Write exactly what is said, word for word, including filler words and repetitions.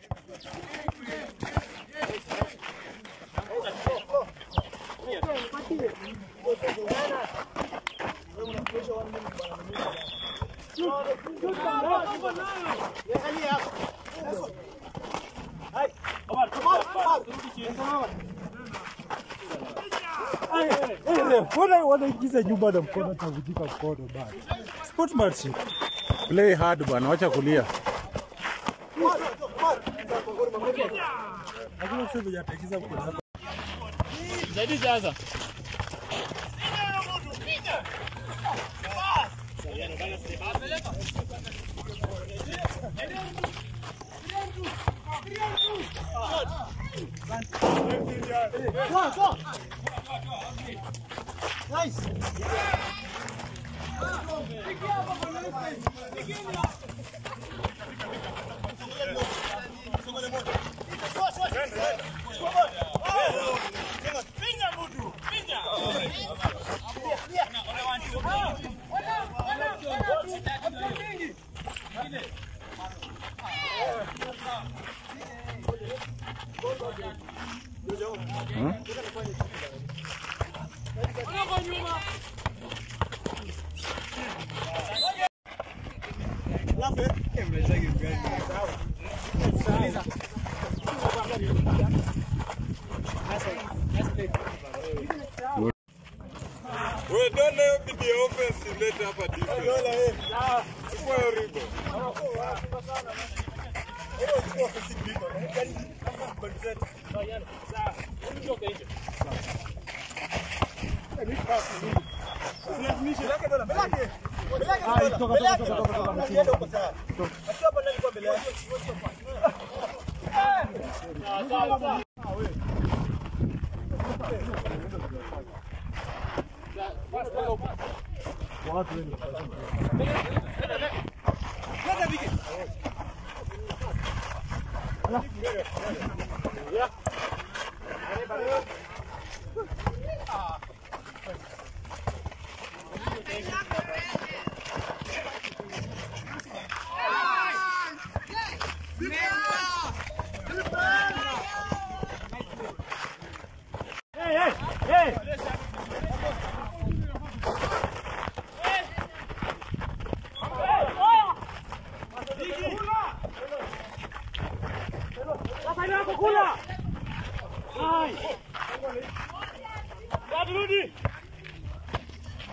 Mbona wanaingiza nyumba na mkono tavujika mkono bana. Sportsmanship. Play hard bana, wacha kulia. Hakuna kusema yatakiza mkono hapa. Zaidi jaza. Nice. Hmm? We don't know if the offense let up a defense. It's horrible. What?